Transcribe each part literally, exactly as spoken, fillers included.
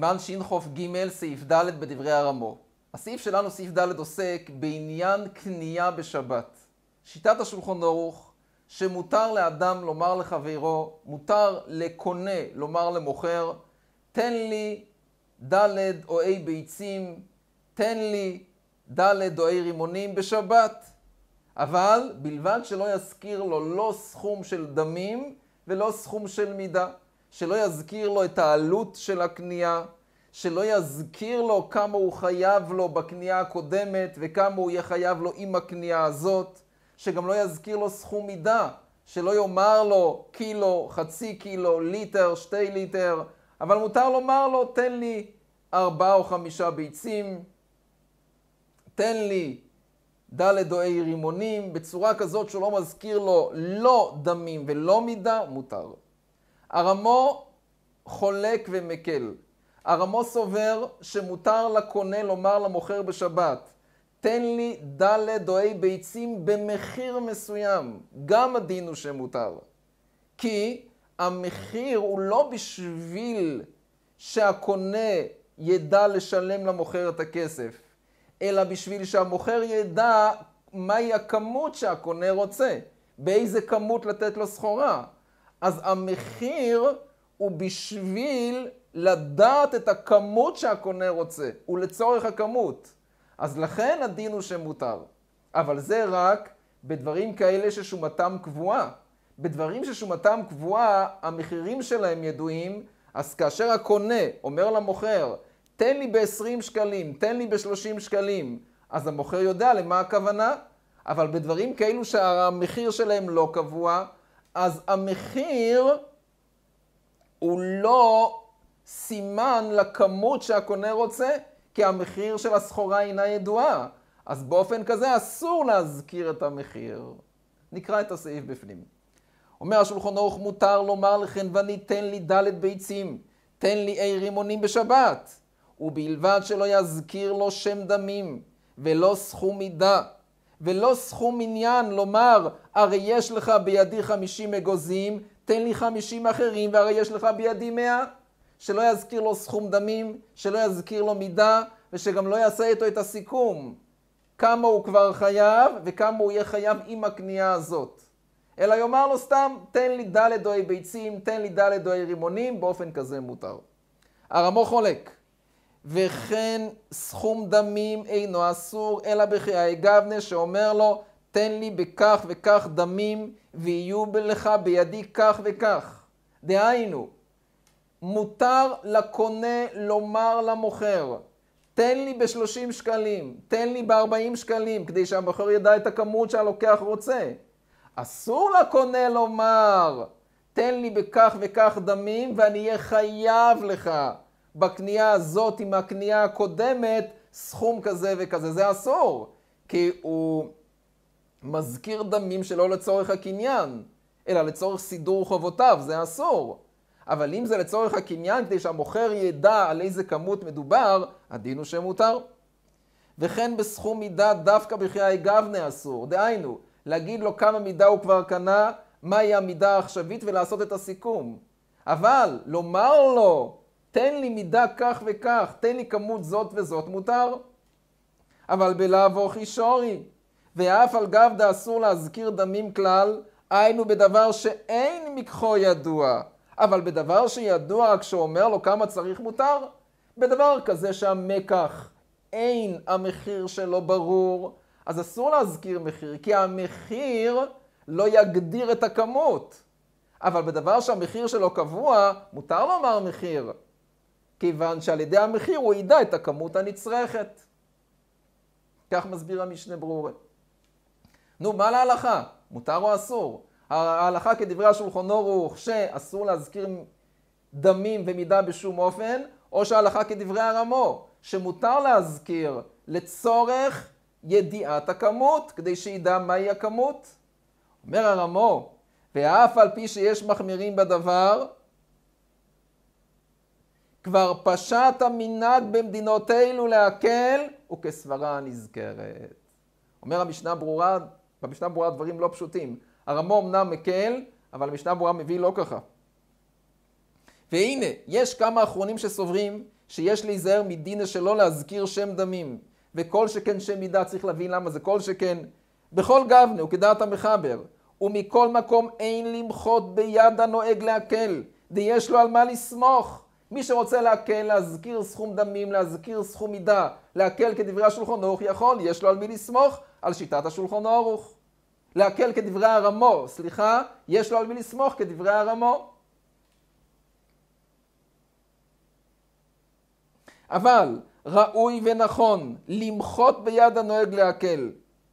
סימן שחוף ג' סעיף ד' בדברי הרמו. הסעיף שלנו, סעיף ד', עוסק בעניין קנייה בשבת. שיטת השולחן ערוך, שמותר לאדם לומר לחברו, מותר לקונה לומר למוכר, תן לי ד' או אי ביצים, תן לי ד' או אי רימונים בשבת. אבל בלבד שלא יזכיר לו לא סכום של דמים ולא סכום של מידה. שלא יזכיר לו את העלות של הקנייה, שלא יזכיר לו כמה הוא חייב לו בקנייה הקודמת וכמה הוא יהיה חייב לו עם הקנייה הזאת, שגם לא יזכיר לו סכום מידה, שלא יאמר לו קילו, חצי קילו, ליטר, שתי ליטר, אבל מותר לומר לו תן לי ארבעה או חמישה ביצים, תן לי ד' או אי רימונים, בצורה כזאת שלא מזכיר לו לא דמים ולא מידה, מותר. הרמו חולק ומקל. הרמו סובר שמותר לקונה לומר למוכר בשבת, תן לי ד' או אי ביצים במחיר מסוים. גם הדין הוא שמותר. כי המחיר הוא לא בשביל שהקונה ידע לשלם למוכר את הכסף, אלא בשביל שהמוכר ידע מהי הכמות שהקונה רוצה, באיזה כמות לתת לו סחורה. אז המחיר הוא בשביל לדעת את הכמות שהקונה רוצה, ולצורך הכמות. אז לכן הדין הוא שמותר. אבל זה רק בדברים כאלה ששומתם קבועה. בדברים ששומתם קבועה, המחירים שלהם ידועים, אז כאשר הקונה אומר למוכר, תן לי ב-עשרים שקלים, תן לי ב-שלושים שקלים, אז המוכר יודע למה הכוונה. אבל בדברים כאלו שהמחיר שלהם לא קבוע, אז המחיר הוא לא סימן לכמות שהקונה רוצה, כי המחיר של הסחורה אינה ידועה. אז באופן כזה אסור להזכיר את המחיר. נקרא את הסעיף בפנים. אומר השולחן ערוך, מותר לומר לכן ואני תן לי ד' ביצים, תן לי אי רימונים בשבת, ובלבד שלא יזכיר לו שם דמים, ולא סכום מידה, ולא סכום עניין, לומר, הרי יש לך בידי חמישים אגוזים, תן לי חמישים אחרים, והרי יש לך בידי מאה. שלא יזכיר לו סכום דמים, שלא יזכיר לו מידה, ושגם לא יעשה איתו את הסיכום. כמה הוא כבר חייב, וכמה הוא יהיה חייב עם הקנייה הזאת. אלא יאמר לו סתם, תן לי ד' או אי ביצים, תן לי ד' או אי רימונים, באופן כזה מותר. הרמו חולק. וכן סכום דמים אינו אסור, אלא בחיי גבנה שאומר לו, תן לי בכך וכך דמים, ויהיו לך בידי כך וכך. דהיינו, מותר לקונה לומר למוכר, תן לי ב-שלושים שקלים, תן לי ב-ארבעים שקלים, כדי שהמוכר ידע את הכמות שהלוקח רוצה. אסור לקונה לומר, תן לי בכך וכך דמים, ואני אהיה חייב לך בקנייה הזאת עם הקנייה הקודמת סכום כזה וכזה. זה אסור, כי הוא מזכיר דמים שלא לצורך הקניין, אלא לצורך סידור חובותיו, זה אסור. אבל אם זה לצורך הקניין, כדי שהמוכר ידע על איזה כמות מדובר, הדין הוא שמותר. וכן בסכום מידה דווקא בחיי גבנה אסור. דהיינו, להגיד לו כמה מידה הוא כבר קנה, מהי המידה העכשווית ולעשות את הסיכום. אבל לומר לו, תן לי מידה כך וכך, תן לי כמות זאת וזאת, מותר. אבל בלאו חישורי, ואף על גבדה אסור להזכיר דמים כלל, היינו בדבר שאין מקחו ידוע. אבל בדבר שידוע רק שאומר לו כמה צריך מותר, בדבר כזה שהמקח אין המחיר שלו ברור, אז אסור להזכיר מחיר, כי המחיר לא יגדיר את הכמות. אבל בדבר שהמחיר שלו קבוע, מותר לומר מחיר, כיוון שעל ידי המחיר הוא ידע את הכמות הנצרכת. כך מסביר המשנה ברורה. נו, מה להלכה? מותר או אסור? ההלכה כדברי השולחן ערוך שאסור להזכיר דמים ומידה בשום אופן, או שההלכה כדברי הרמו שמותר להזכיר לצורך ידיעת הכמות, כדי שידע מהי הכמות. אומר הרמו, ואף על פי שיש מחמירים בדבר, כבר פשט המנהג במדינות אלו להקל, וכסברה נזכרת. אומר המשנה ברורה, במשנה ברורה דברים לא פשוטים. הרמו אמנם מקל, אבל המשנה ברורה מביא לא ככה. והנה, יש כמה אחרונים שסוברים שיש להיזהר מדין שלא להזכיר שם דמים, וכל שכן שם מידה, צריך להבין למה זה כל שכן, בכל גבנה וכדעת המחבר, ומכל מקום אין למחות ביד הנוהג להקל, דיש לו על מה לסמוך. מי שרוצה להקל, להזכיר סכום דמים, להזכיר סכום מידה, להקל כדברי השולחן ערוך יכול, יש לו על מי לסמוך, על שיטת השולחן ערוך. להקל כדברי הרמו, סליחה, יש לו על מי לסמוך כדברי הרמו. אבל ראוי ונכון למחות ביד הנוהג להקל.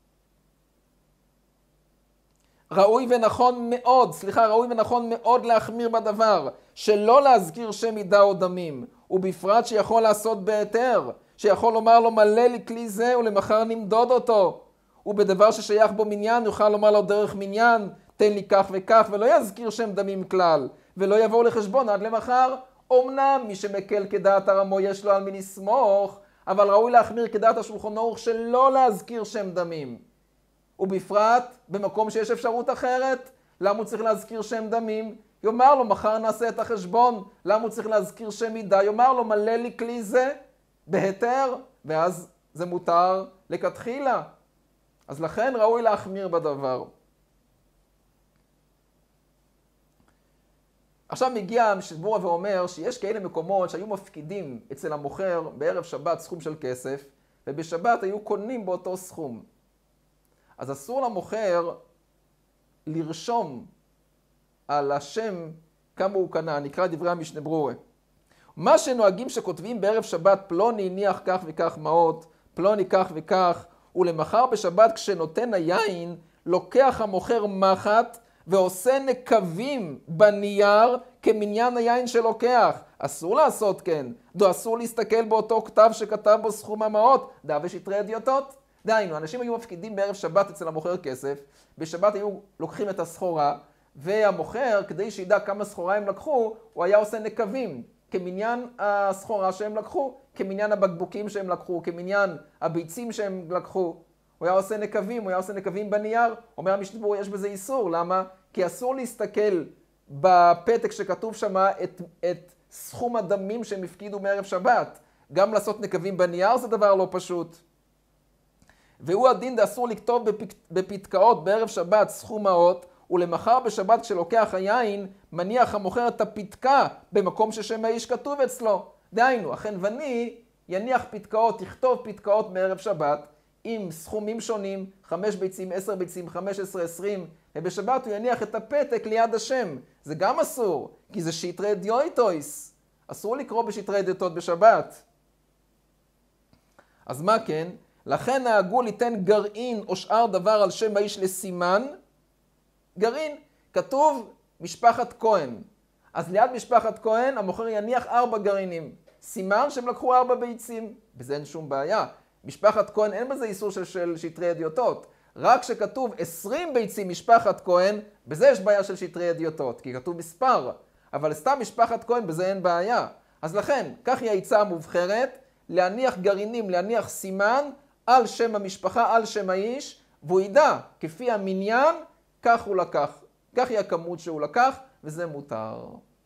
ראוי ונכון מאוד, סליחה, ראוי ונכון מאוד להחמיר בדבר, שלא להזכיר שם מידה או דמים, ובפרט שיכול לעשות בהיתר, שיכול לומר לו מלא לי כלי זה ולמחר נמדוד אותו, ובדבר ששייך בו מניין יוכל לומר לו דרך מניין, תן לי כך וכך, ולא יזכיר שם דמים כלל, ולא יבואו לחשבון עד למחר. אמנם מי שמקל כדעת הרמו יש לו על מי לסמוך, אבל ראוי להחמיר כדעת השולחן ערוך שלא להזכיר שם דמים. ובפרט במקום שיש אפשרות אחרת, למה הוא צריך להזכיר שם דמים? יאמר לו מחר נעשה את החשבון. למה הוא צריך להזכיר שם מידה? יאמר לו מלא לי כלי זה בהיתר, ואז זה מותר לכתחילה. אז לכן ראוי להחמיר בדבר. עכשיו מגיע המשנה ואומר שיש כאלה מקומות שהיו מפקידים אצל המוכר בערב שבת סכום של כסף, ובשבת היו קונים באותו סכום. אז אסור למוכר לרשום על השם כמה הוא קנה, נקרא דברי המשנה ברורה. מה שנוהגים שכותבים בערב שבת, פלוני הניח כך וכך מעות, פלוני כך וכך, ולמחר בשבת כשנותן היין, לוקח המוכר מחט ועושה נקבים בנייר כמניין היין שלוקח. אסור לעשות כן, דו אסור להסתכל באותו כתב שכתב בו סכום המעות, דא ושטרי אדיוטות. דהיינו, אנשים היו מפקידים בערב שבת אצל המוכר כסף, בשבת היו לוקחים את הסחורה, והמוכר, כדי שידע כמה סחורה הם לקחו, הוא היה עושה נקבים, כמניין הסחורה שהם לקחו, כמניין הבקבוקים שהם לקחו, כמניין הביצים שהם לקחו. הוא היה עושה נקבים, הוא היה עושה נקבים בנייר. אומר המשנה ברורה, יש בזה איסור. למה? כי אסור להסתכל בפתק שכתוב שם את, את סכום הדמים שהם הפקידו מערב שבת. גם לעשות נקבים בנייר זה דבר לא פשוט. והוא הדין דה אסור לכתוב בפק, בפתקאות בערב שבת סכום מעות, ולמחר בשבת כשלוקח היין, מניח המוכר את הפתקה במקום ששם האיש כתוב אצלו. דהיינו, החנווני יניח פתקאות, יכתוב פתקאות בערב שבת, עם סכומים שונים, חמש ביצים, עשר ביצים, חמש עשרה, עשרים, ובשבת הוא יניח את הפתק ליד השם. זה גם אסור, כי זה שיטרי אדיוטויס. אסור לקרוא בשיטרי אדיוטות בשבת. אז מה כן? לכן נהגו ליתן גרעין או שאר דבר על שם האיש לסימן. גרעין, כתוב משפחת כהן. אז ליד משפחת כהן המוכר יניח ארבע גרעינים. סימן שהם לקחו ארבע ביצים. בזה אין שום בעיה. משפחת כהן אין בזה איסור של, של שטרי אדיוטות. רק שכתוב עשרים ביצים משפחת כהן, בזה יש בעיה של שטרי אדיוטות, כי כתוב מספר. אבל סתם משפחת כהן, בזה אין בעיה. אז לכן, כך היא העצה המובחרת, להניח גרעינים, להניח סימן על שם המשפחה, על שם האיש, והוא ידע, כפי המניין, כך הוא לקח. כך היא הכמות שהוא לקח, וזה מותר.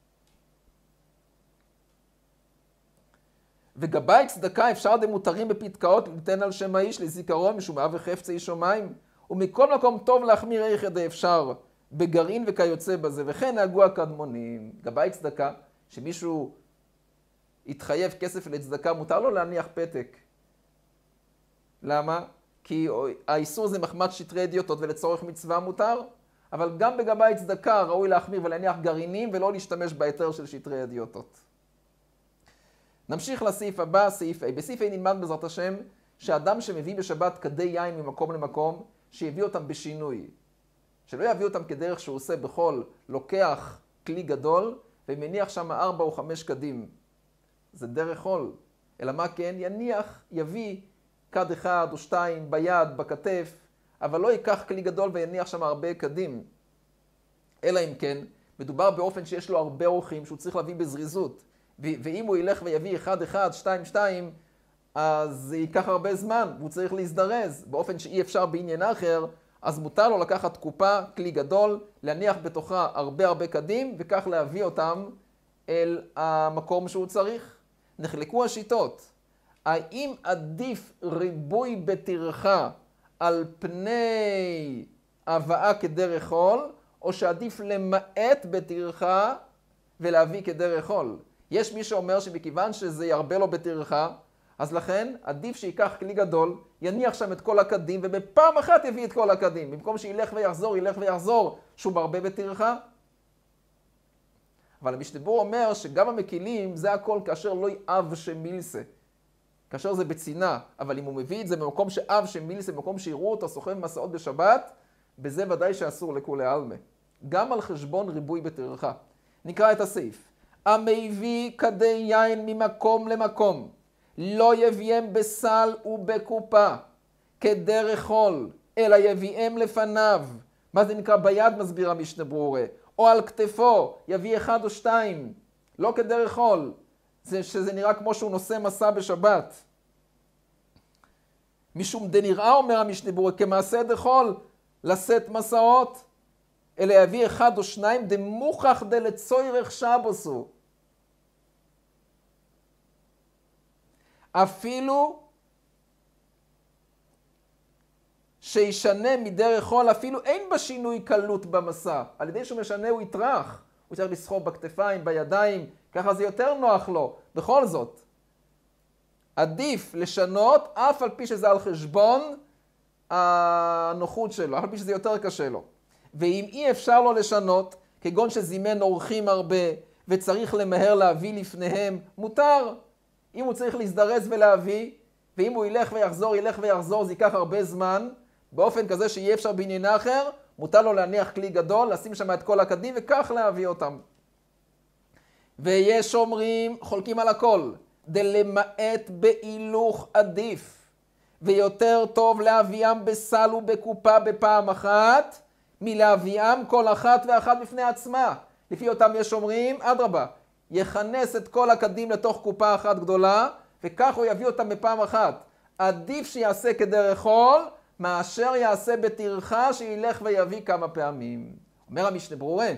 וגבי צדקה אפשר דמותרים בפתקאות ליתן על שם האיש לזיכרון משום אב וחפצה איש שמיים. ומכל מקום טוב להחמיר איך ידי אפשר בגרעין וכיוצא בזה. וכן נהגו הקדמונים. גבי צדקה, שמישהו יתחייב כסף לצדקה, מותר לו להניח פתק. למה? כי האיסור זה מחמת שטרי אדיוטות ולצורך מצווה מותר. אבל גם בגבי צדקה ראוי להחמיר ולהניח גרעינים ולא להשתמש בהיתר של שטרי אדיוטות. נמשיך לסעיף הבא, סעיף A. בסעיף A נלמד בעזרת השם שאדם שמביא בשבת כדי יין ממקום למקום, שיביא אותם בשינוי. שלא יביא אותם כדרך שהוא עושה בכל, לוקח כלי גדול ומניח שם ארבע או חמש קדים. זה דרך חול. אלא מה כן? יניח, יביא כד אחד או שתיים ביד, בכתף, אבל לא ייקח כלי גדול ויניח שם הרבה קדים. אלא אם כן, מדובר באופן שיש לו הרבה אורחים שהוא צריך להביא בזריזות. ואם הוא ילך ויביא אחד אחד, שתיים שתיים, אז זה ייקח הרבה זמן, והוא צריך להזדרז. באופן שאי אפשר בעניין אחר, אז מותר לו לקחת קופה, כלי גדול, להניח בתוכה הרבה הרבה קדים, וכך להביא אותם אל המקום שהוא צריך. נחלקו השיטות. האם עדיף ריבוי בטרחה על פני הבאה כדרך חול, או שעדיף למעט בטרחה ולהביא כדרך חול? יש מי שאומר שמכיוון שזה ירבה לו בטרחה, אז לכן עדיף שיקח כלי גדול, יניח שם את כל הקדים, ובפעם אחת יביא את כל הקדים. במקום שילך ויחזור, ילך ויחזור, שהוא מרבה בטרחה. אבל המשנה ברורה אומר שגם המקילים זה הכל כאשר לא יאב שמילסה. כאשר זה בצינה, אבל אם הוא מביא את זה במקום שאב שמילסה, במקום שיראו אותו סוחב מסעות בשבת, בזה ודאי שאסור לכולי עלמא. גם על חשבון ריבוי בטרחה. נקרא את הסעיף. המביא כדי יין ממקום למקום, לא יביאם בסל ובקופה, כדרך חול, אלא יביאם לפניו. מה זה נקרא ביד, מסביר המשנה ברורה? או על כתפו, יביא אחד או שתיים, לא כדרך חול, זה שזה נראה כמו שהוא נושא מסע בשבת. משום דנראה, אומר המשנה ברורה, כמעשה דחול, לשאת מסעות, אלא יביא אחד או שניים, דמוכח דלצוירך שבוסו. אפילו שישנה מדרך חול, אפילו אין בשינוי קלות במסע. על ידי שהוא משנה הוא יטרח. הוא צריך לסחוב בכתפיים, בידיים, ככה זה יותר נוח לו. בכל זאת, עדיף לשנות, אף על פי שזה על חשבון הנוחות שלו, אף על פי שזה יותר קשה לו. ואם אי אפשר לו לשנות, כגון שזימן אורחים הרבה, וצריך למהר להביא לפניהם, מותר. אם הוא צריך להזדרז ולהביא, ואם הוא ילך ויחזור, ילך ויחזור, זה ייקח הרבה זמן, באופן כזה שיהיה אפשר בעניין אחר, מותר לו להניח כלי גדול, לשים שם את כל הקדים, וכך להביא אותם. ויש אומרים, חולקים על הכל, דלמעט בהילוך עדיף, ויותר טוב להביאם בסל ובקופה בפעם אחת, מלהביאם כל אחת ואחת בפני עצמה. לפי אותם יש אומרים, אדרבה, יכנס את כל הקדים לתוך קופה אחת גדולה, וכך הוא יביא אותם בפעם אחת. עדיף שיעשה כדרך חול, מאשר יעשה בטרחה שילך ויביא כמה פעמים. אומר המשנה ברורה,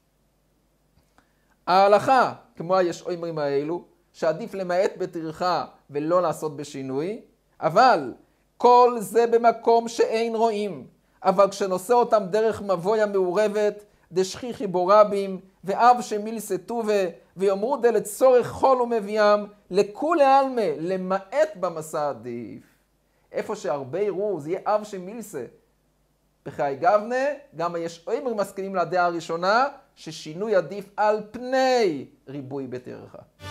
ההלכה, כמו יש אומרים האלו, שעדיף למעט בטרחה ולא לעשות בשינוי, אבל כל זה במקום שאין רואים. אבל כשנושא אותם דרך מבוי המעורבת, דשכיחי בו רבים, ואב שמילסה טובה, ויאמרו דלצורך חול ומביאם, לכולי עלמא, למעט במסע עדיף. איפה שהרבה יראו, זה יהיה אב שמילסה. בחיי גבנה, גם יש אומרים מסכימים לדעה הראשונה, ששינוי עדיף על פני ריבוי בטרחה.